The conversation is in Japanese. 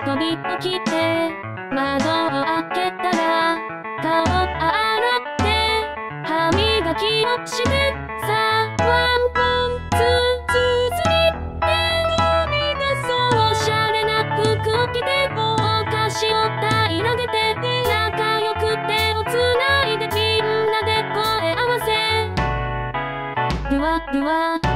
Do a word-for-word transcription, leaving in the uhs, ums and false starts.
飛び起きて窓を開けたら顔洗って歯磨きをしてさワンポンツーツーって海がそうおしゃれな服着てお菓子を平らげて仲良く手をつないでみんなで声合わせルワルワ